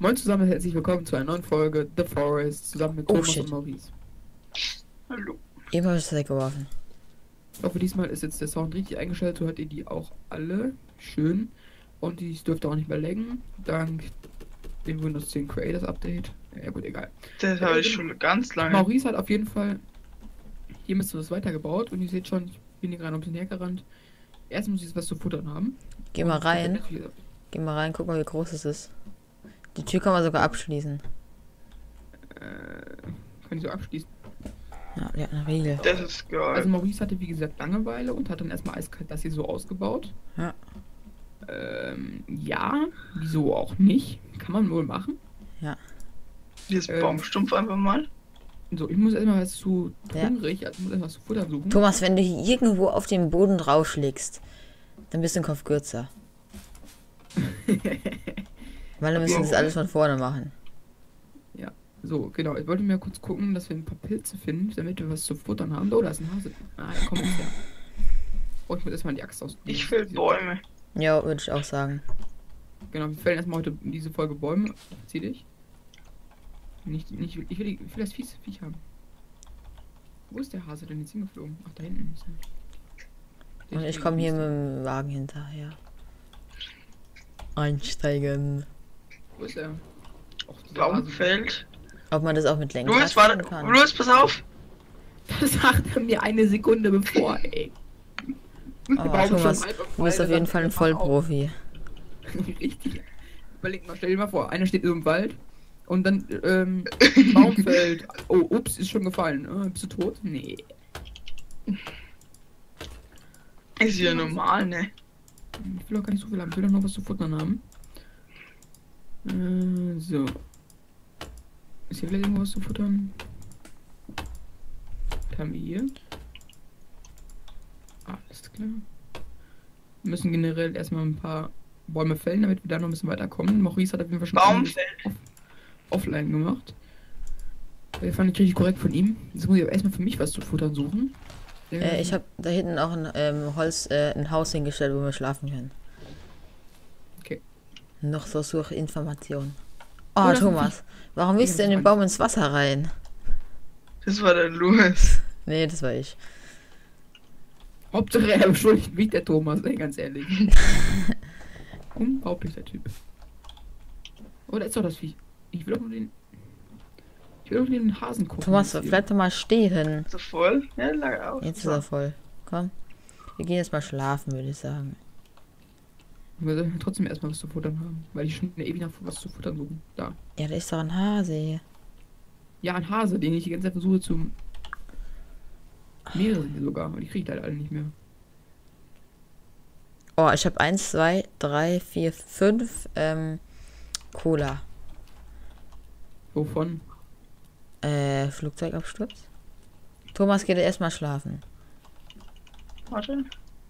Moin zusammen, herzlich willkommen zu einer neuen Folge The Forest zusammen mit Thomas shit. und Maurice. Hallo. Eben habe ich es weggeworfen. Ich hoffe, diesmal ist jetzt der Sound richtig eingestellt, so hört ihr die auch alle. Schön. Und dies dürfte auch nicht mehr laggen, dank dem Windows 10 Creators Update. Ja gut, egal. Das habe ich schon ganz lange. Maurice hat auf jeden Fall hier müsst ihr das weitergebaut und ihr seht schon, ich bin hier gerade ein bisschen hergerannt. Erst muss ich jetzt was zu futtern haben. Geh mal rein. Geh mal rein, guck mal, wie groß es ist. Die Tür kann man sogar abschließen. Kann ich so abschließen. Ja, die hat eine Riegel. Das ist geil. Also Maurice hatte wie gesagt Langeweile und hat dann erstmal eiskalt das hier so ausgebaut. Ja. Ja, wieso auch nicht? Kann man wohl machen. Hier ist Baumstumpf einfach mal. So, ich muss erstmal was zu Ja. hungrig, also ich muss erstmal was zu Futter suchen. Thomas, wenn du hier irgendwo auf den Boden draufschlägst, dann bist du ein Kopf kürzer. Weil dann müssen wir das alles von vorne machen. So, genau, ich wollte mir kurz gucken, dass wir ein paar Pilze finden, damit wir was zu futtern haben. Oh, da ist ein Hase. Ah, der kommt jetzt her. Oh, ich muss erstmal die Axt aus. Ich will Bäume. Ja, würde ich auch sagen. Genau, wir fällen erstmal heute diese Folge Bäume. Zieh dich. Nicht, ich will das Viech haben. Wo ist der Hase denn jetzt hingeflogen? Ach, da hinten ist er. Und ich komme hier mit dem Wagen hinterher. Einsteigen. Wo ist er? Och, dieser Baumfeld. Ob man das auch mit Lenkrad Louis, fahren warte. kann? Louis, pass auf. Das sagt er mir eine Sekunde bevor, ey. Oh, Thomas, du bist auf jeden Fall ein Vollprofi. Richtig. Überleg mal, stell dir mal vor, einer steht so im Wald und dann Baumfeld. Oh, ups, ist schon gefallen. Bist du tot? Nee. Ist ja normal, ne? Ich will auch gar nicht so viel haben. Ich will doch noch was zu futtern haben. So. Ist hier vielleicht irgendwas zu futtern? Was haben wir hier? Alles klar. Wir müssen generell erstmal ein paar Bäume fällen, damit wir da noch ein bisschen weiterkommen. Maurice hat auf jeden Fall schon Baumfeld. offline gemacht. Das fand ich richtig korrekt von ihm. Jetzt muss ich aber erstmal für mich was zu futtern suchen. Ich habe da hinten auch ein ein Haus hingestellt, wo wir schlafen können. Okay. Noch so zur Information. Oh, Oh, das ist ein Thomas, warum wischst du in den Baum ins Wasser rein? Das war der Louis. Nee, das war ich. Hauptsache er beschuldigt mich, der Thomas, ey, ganz ehrlich. Unglaublich, der Typ. Oh, da ist doch das Viech. Ich will doch nur den Hasen gucken. Thomas, jetzt hier. bleib doch mal stehen. Ist er voll? Ja, lag auf. Jetzt ist er voll. Komm. Wir gehen jetzt mal schlafen, würde ich sagen. Wir sollten trotzdem erstmal was zu futtern haben, weil ich schon ewig nach was zu futtern suchen. Da. Ja, da ist doch ein Hase hier. Ja, ein Hase, den ich die ganze Zeit versuche zu. Mehrere sind hier sogar, und ich kriege halt alle nicht mehr. Oh, ich habe 1, 2, 3, 4, 5 Cola. Wovon? Flugzeugabsturz. Thomas geht erstmal schlafen. Warte.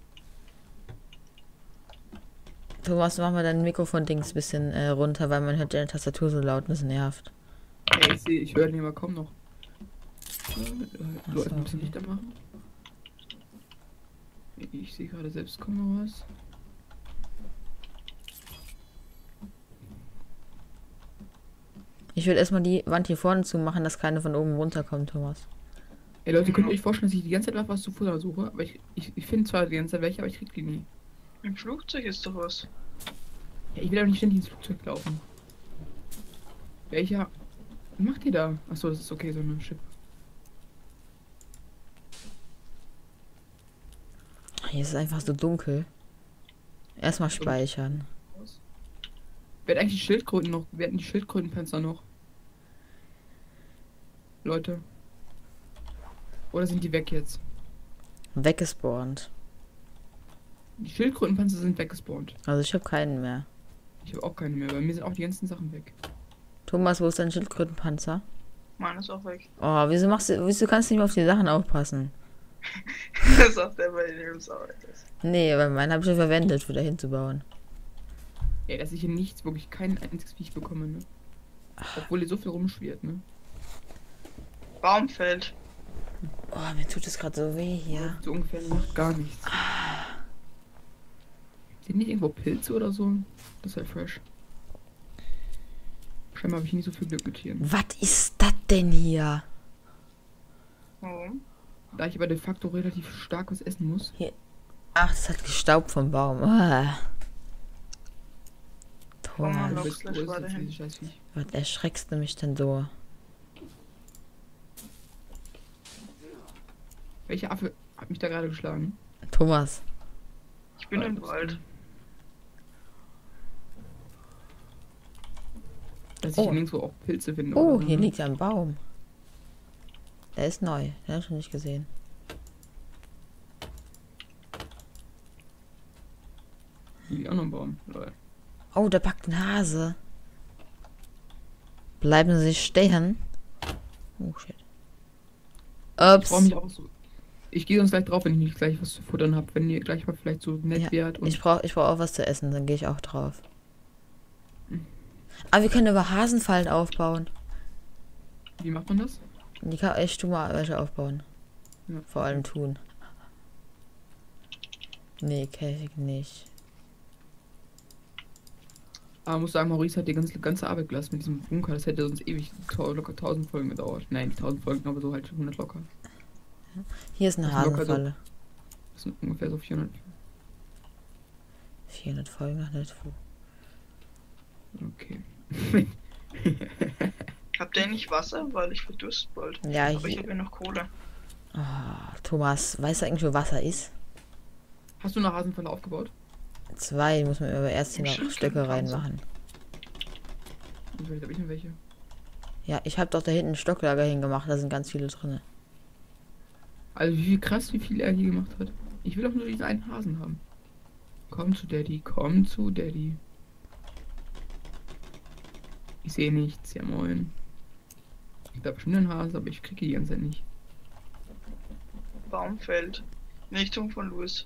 Thomas, mach mal dein Mikrofon-Dings ein bisschen runter, weil man hört deine Tastatur so laut und es nervt. Ey, ich höre den aber kaum noch. Leute, so, ein bisschen okay. Lichter machen. Ich sehe gerade selbst kaum noch was. Ich würde erstmal die Wand hier vorne zumachen, dass keine von oben runterkommt, Thomas. Ey Leute, könnt ihr euch vorstellen, dass ich die ganze Zeit nach was zu futtern suche? Aber ich finde zwar die ganze Zeit welche, aber ich krieg die nie. Im Flugzeug ist doch was. Ja, ich will aber nicht ständig ins Flugzeug laufen. Welcher? Was macht ihr da? Achso, das ist okay, so eine Chip. Hier ist es einfach so dunkel. Erstmal speichern. Wer hat eigentlich die Schildkröten noch? Wer hat die Schildkrötenpanzer noch? Leute. Oder sind die weg jetzt? Weggespawnt. Die Schildkrötenpanzer sind weggespawnt. Also ich habe keinen mehr. Ich habe auch keine mehr, bei mir sind auch die ganzen Sachen weg. Thomas, wo ist dein Schildkrötenpanzer? Mann ist auch weg. Oh, wieso kannst du nicht mehr auf die Sachen aufpassen? Das sagt er bei dem Arbeit ist. Nee, weil meinen habe ich ja verwendet, wieder hinzubauen. Ey, dass ich hier nichts, wirklich kein einziges Viech bekomme, ne? Obwohl hier so viel rumschwirrt, ne? Baumfeld. Oh, mir tut es gerade so weh hier. So ungefähr macht gar nichts. Sind nicht irgendwo Pilze oder so? Das wäre fresh. Scheinbar habe ich nie so viel Glück mit Tieren. Was ist das denn hier? Warum? Da ich aber de facto relativ stark was essen muss. Ach, das hat gestaubt vom Baum. Ah. Komm mal Thomas, noch. Du bist gleich größer weiter als hin. dieses Scheißviech. was erschreckst du mich denn so? Welcher Affe hat mich da gerade geschlagen? Thomas, Ich bin im Wald. Dass Oh. ich nirgendwo auch Pilze finde. oh, oder so, hier ne? liegt ein Baum. Der ist neu, den hab ich noch nicht gesehen. Hier liegt auch noch ein Baum. Lol. Oh, da packt ein Hase. Bleiben Sie stehen. Oh, shit. Ich brauche Ups. mich auch so. Ich gehe sonst gleich drauf, wenn ich nicht gleich was zu futtern habe. Wenn ihr gleich mal vielleicht so nett Ja, wärt. Und Ich brauch auch was zu essen, dann gehe ich auch drauf. Hm. Aber wir können über Hasenfallen aufbauen. Wie macht man das? Die kann ich tu mal welche aufbauen. Ja. Vor allem tun. Nee, Käfig nicht. Aber ich muss sagen, Maurice hat die ganze Arbeit gelassen mit diesem Bunker. Das hätte sonst ewig locker 1000 Folgen gedauert. Nein, nicht 1000 Folgen, aber so halt 100 locker. Hier ist eine Das ist locker Hasenfalle. Das sind ungefähr so 400. 400 Folgen noch nicht. Okay. Habt ihr nicht Wasser? Weil ich verdurst bald. Ja, Aber ich hier. habe ja noch Kohle. Ah, Thomas, weißt du eigentlich, wo Wasser ist? Hast du eine Hasenfalle aufgebaut? 2 muss man aber erst hier noch Stimmt, Stöcke kann man so. reinmachen. Und vielleicht habe ich noch welche. Ja, ich habe doch da hinten ein Stocklager hingemacht, da sind ganz viele drin. Also wie krass, wie viel er hier gemacht hat. Ich will doch nur diesen einen Hasen haben. Komm zu Daddy, komm zu Daddy. Ich sehe nichts, ja moin. Ich glaube schon einen Hase, aber ich kriege die ganze Zeit nicht. Baum fällt. In Richtung von Louis.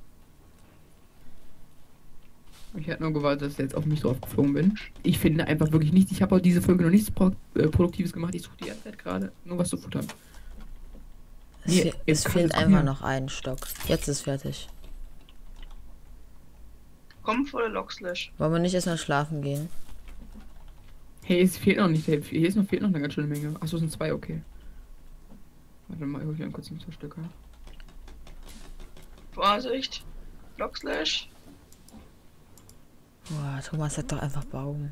Ich hätte nur gewartet, dass ich jetzt auf mich drauf geflogen bin. Ich finde einfach wirklich nichts. Ich habe auch diese Folge noch nichts Produktives gemacht. Ich suche die ganze Zeit gerade nur was zu futtern. Nee, Es jetzt kann fehlt es einfach hier. noch ein Stock. Jetzt ist fertig. Komm vor der Lockslash. Wollen wir nicht erstmal schlafen gehen? Hey, es fehlt noch nicht. Fehlt noch eine ganz schöne Menge. Achso, es sind 2, okay. Warte mal, ich hol kurz ein paar Stücke. Vorsicht. Lockslash. Boah, Thomas hat doch einfach Baum.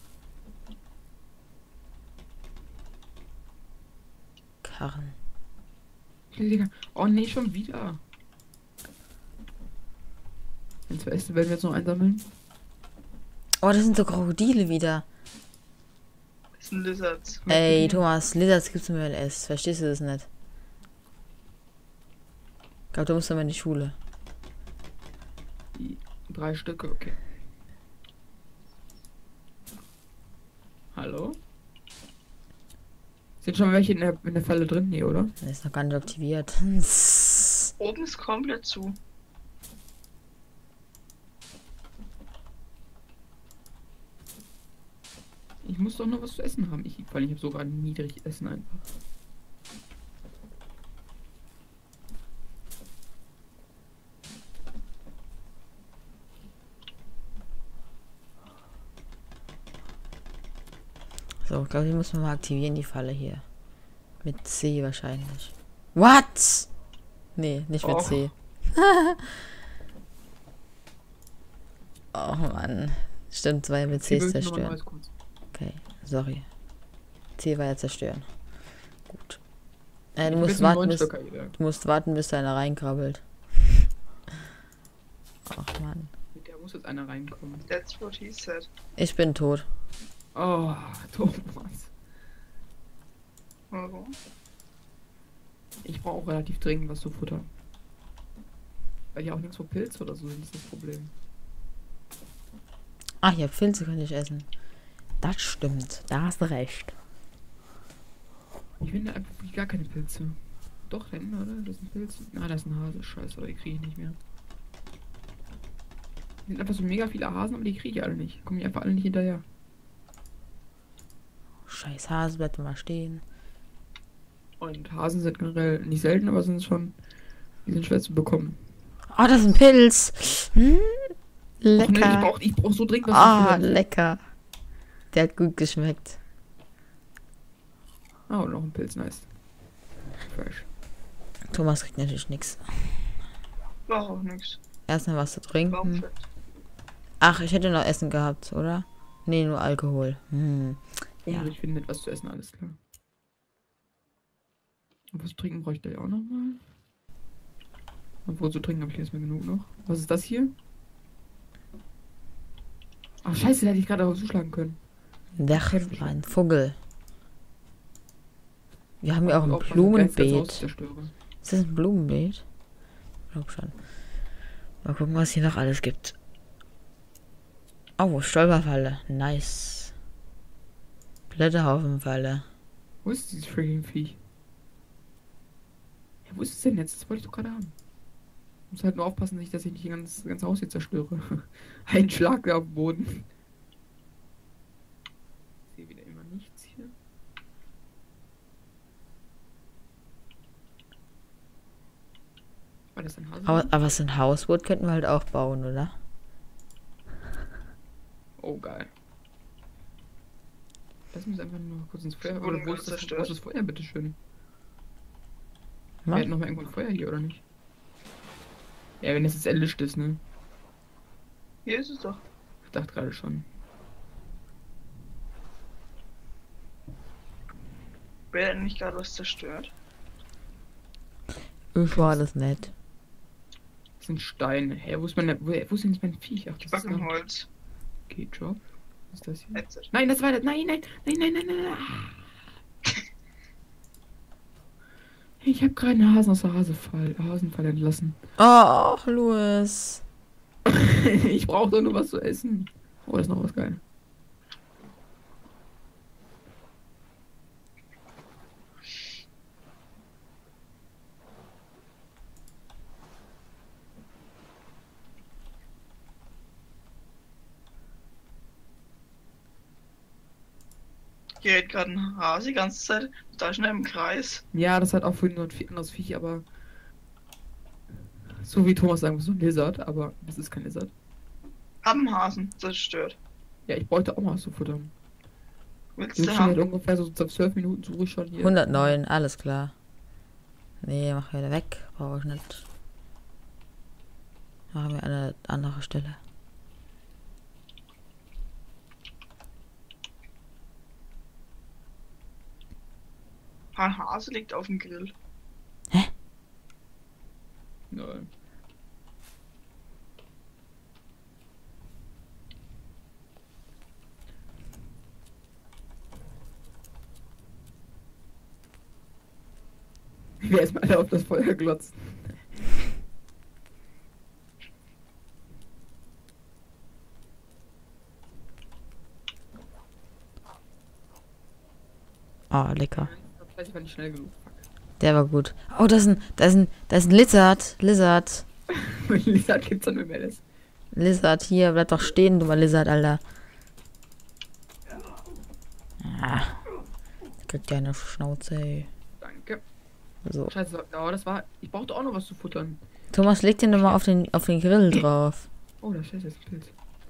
Karren. Digga. Oh nee, schon wieder. Den 2 Äste werden wir jetzt noch einsammeln. Oh, das sind so Krokodile wieder. Das sind Lizards. Ey, Thomas, Lizards gibt's im LS. Verstehst du das nicht? Ich glaube, du musst aber in die Schule. 3 Stücke, okay. Hallo? Sind schon welche in der Falle drin? Nee, oder? Der ist noch gar nicht aktiviert. Oben ist komplett zu. Ich muss doch noch was zu essen haben. Weil ich habe sogar niedrig Essen einfach. So, ich glaube, die muss man mal aktivieren, die Falle hier. Mit C wahrscheinlich. What? Nee, nicht mit Och. C. Oh Mann. Stimmt, war ja mit C Ich will noch ein zerstören. neues kurz. Okay, sorry. C war ja zerstören. Gut. Du Ich will musst jetzt einen warten, neuen bis, Stöcker jeder. du musst warten, bis da einer reinkrabbelt. Ach Mann. Mit der muss jetzt einer reinkommen. That's what he said. Ich bin tot. Oh, Thomas. Warum? Ich brauche auch relativ dringend was zu futtern. Weil hier auch nichts vor Pilz oder so sind, ist das Problem. Ach ja, Pilze kann ich essen. Das stimmt. Da hast du recht. Ich finde einfach gar keine Pilze. Doch, da hinten, oder? Das ist ein Pilz. Ah, das ist ein Hase. Scheiße, aber die kriege ich nicht mehr. Es sind einfach so mega viele Hasen, aber die kriege ich alle nicht. Kommen die einfach alle nicht hinterher. Scheiß Hase, bleib mal stehen. Und Hasen sind generell nicht selten, aber sind schon. Die sind schwer zu bekommen. Oh, das ist ein Pilz. Hm? Och, nee, Lecker. ich brauch so dringend was zu Ah, futtern. lecker. Der hat gut geschmeckt. Ah, und noch ein Pilz, nice. Fresh. Thomas kriegt natürlich nichts. War auch nix. Erstmal was zu trinken. Baumfeld. Ach, ich hätte noch Essen gehabt, oder? Nee, nur Alkohol. Ja. Ich finde etwas zu essen, alles klar. Und was zu trinken bräuchte ich auch noch mal. Obwohl, zu trinken habe ich erstmal genug noch. Was ist das hier? Ach, scheiße, da hätte ich gerade auch zuschlagen können. Ein Vogel. Wir haben ja auch ein Aufpassen, Blumenbeet. zerstöre. Ist das ein Blumenbeet? Ich glaube schon. Mal gucken, was hier noch alles gibt. Oh, Stolperfalle. Nice. Blätterhaufenfalle. Wo ist dieses freaking Viech? Ja, wo ist es denn jetzt? Das wollte ich doch gerade haben. Muss halt nur aufpassen, dass ich nicht das ganze Haus hier zerstöre. Ein Schlag auf den Boden. Ich sehe wieder immer nichts hier. War das ein Hase? Aber so ein Hausboot könnten wir halt auch bauen, oder? Oh, geil. Lass mich einfach nur kurz ins Feuer. Wurde Oder ganz zerstört. wo ist das Feuer, bitteschön? Wir Was? hätten noch mal irgendwo ein Feuer hier, oder nicht? Ja, wenn das jetzt erlischt ist, ne? Hier ist es doch. Ich dachte gerade schon. Wer hat nicht gerade was zerstört? Ich war das nicht. Das sind Steine. Hä, wo ist mein, wo ist denn jetzt mein Viech? Ach, Ich das ist backen noch... Holz. Okay, Job. Was ist das hier? Headset. Nein, das war das. Nein, nein, nein, nein, nein, nein, nein. Ich habe gerade einen Hasen aus der Hasenfall entlassen. Oh, Louis. Ich brauche doch nur was zu essen. Oh, das ist noch was geil. Hier hält gerade ein Hase die ganze Zeit. Da schnell im Kreis. Ja, das hat auch vorhin so ein anderes Viech, aber... So wie Thomas sagen würde, so ein Lizard, aber das ist kein Lizard. Hab einen Hasen zerstört. Ja, ich bräuchte auch mal was zu futtern. Willst Die du stehen halt haben? ungefähr so 12 Minuten suche ich schon hier. 109, alles klar. Nee, mach wieder weg. Brauche ich nicht. Machen wir eine andere Stelle. Ein Hase liegt auf dem Grill. Nein. Wir erstmal alle auf das Feuer glotzen. Oh, lecker. Ich war nicht schnell genug. Der war gut. Oh, da ist ein Lizard. Lizard. Fuck. Lizard gibt's dann mehr das. Lizard, hier, bleib doch stehen, du mal Lizard, Alter. Ah. Kriegt ja eine Schnauze, ey. Danke. So. Scheiße, oh, das war. Ich brauchte auch noch was zu futtern. Thomas, leg den doch mal auf den Grill drauf. Oh, da steht jetzt ein Pilz.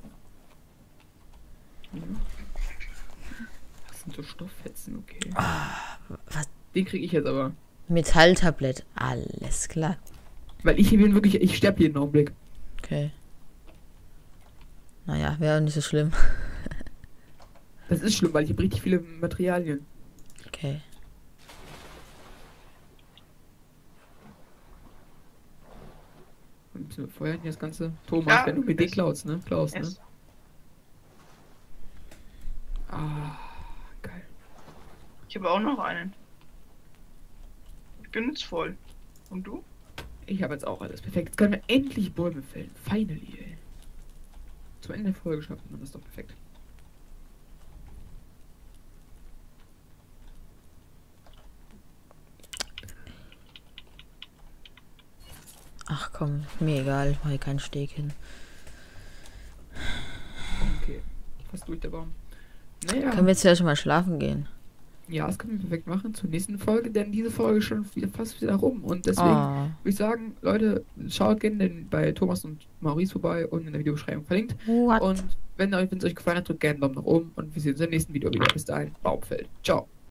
Ja. Das sind so Stofffetzen, okay. Was? Den kriege ich jetzt aber. Metalltablett. Alles klar. Weil ich bin wirklich. Ich sterbe jeden Augenblick. Okay. Naja, wäre nicht so schlimm. Das ist schlimm, weil ich habe richtig viele Materialien. Okay. Und wir feuern hier das Ganze. Thomas, Ja, wenn du mit den es- Klaus, ne? Klaus, ne? Yes. Ah, geil. Ich habe auch noch einen. Ich bin jetzt voll. Und du? Ich habe jetzt auch alles perfekt. Jetzt können wir endlich Bäume fällen. Finally, ey. Zum Ende der Folge schaffen wir das doch perfekt. Ach komm, mir egal, ich mache hier keinen Steg hin. Okay. Fast durch der Baum. Naja. Können wir jetzt ja schon mal schlafen gehen? Ja, das können wir perfekt machen zur nächsten Folge, denn diese Folge ist schon wieder fast wieder rum. Und deswegen Oh. würde ich sagen, Leute, schaut gerne bei Thomas und Maurice vorbei und in der Videobeschreibung verlinkt. What? Und wenn es euch gefallen hat, drückt gerne einen Daumen nach oben und wir sehen uns im nächsten Video wieder. Bis dahin, Baumfeld. Ciao.